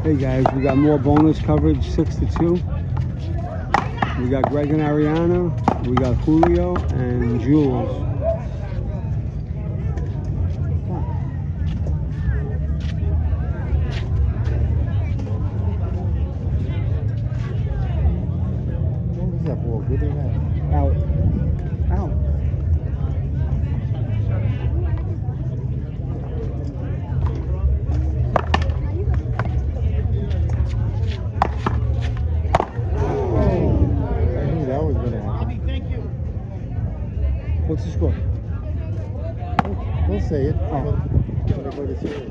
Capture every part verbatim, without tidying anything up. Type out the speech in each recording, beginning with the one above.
Hey guys, we got more bonus coverage, six to two. We got Gregg and Ariana. We got Julio and Jewelz. What was that ball? Good or not? Out. Out. What's the score? We'll say it. Oh. We'll go to zero.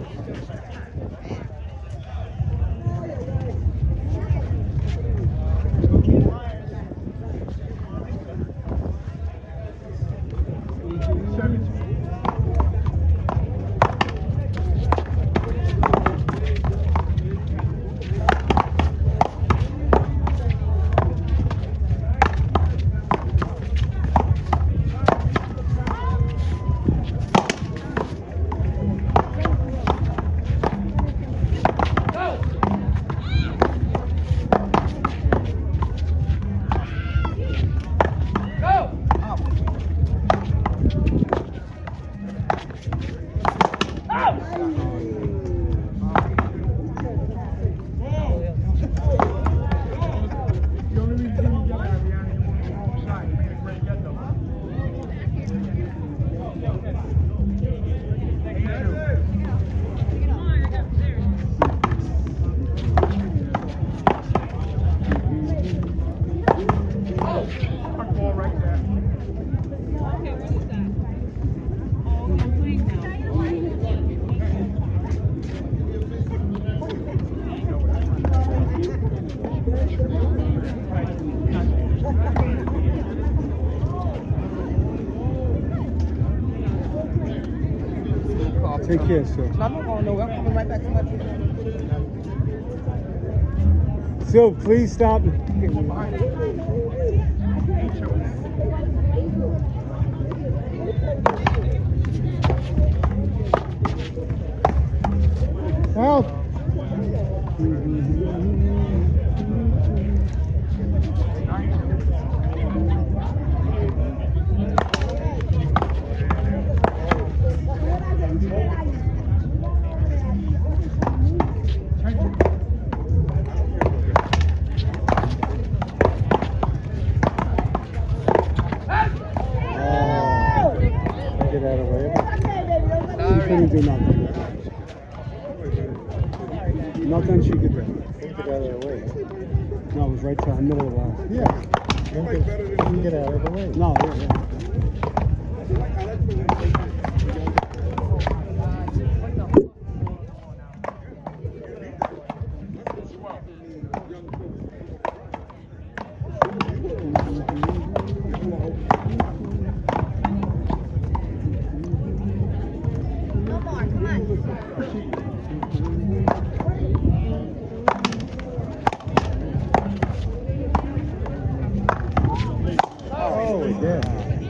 Take care, sir. I'm not going nowhere. I'm coming right back to my tree. So please stop. Help! Get out of the way. She couldn't do nothing. Nothing she could do. Get out of the way. No, it was right to the middle of the house. Yeah. Don't get, get out of the way. No, yeah, yeah. Oh, yeah.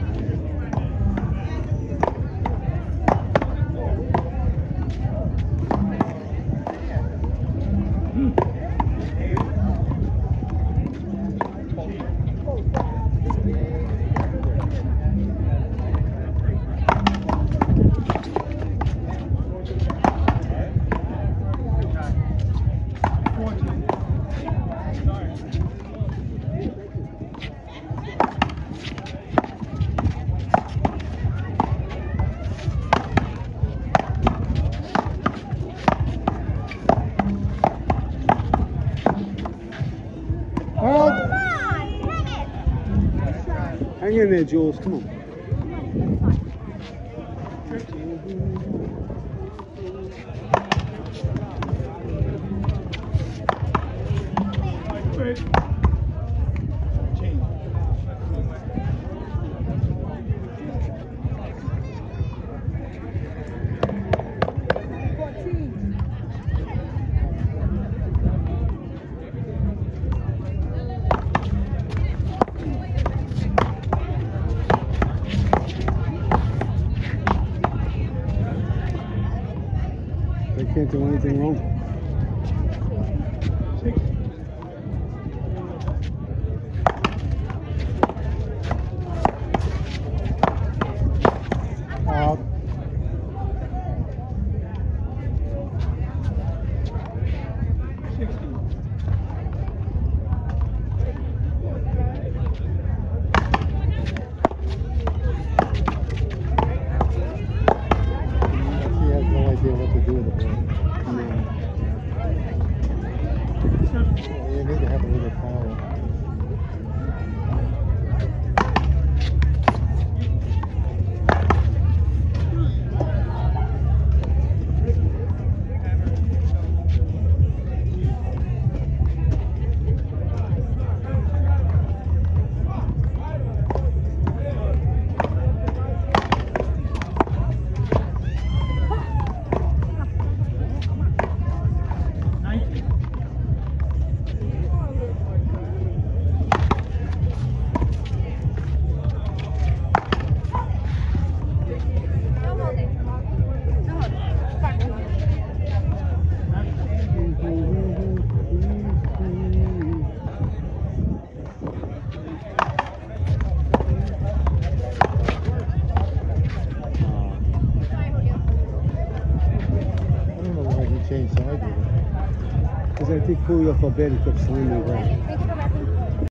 Hang in there, Jules. Come on. They can't do anything wrong. need to have a little power. Because I think Julio felt bad, he kept slamming Gregg.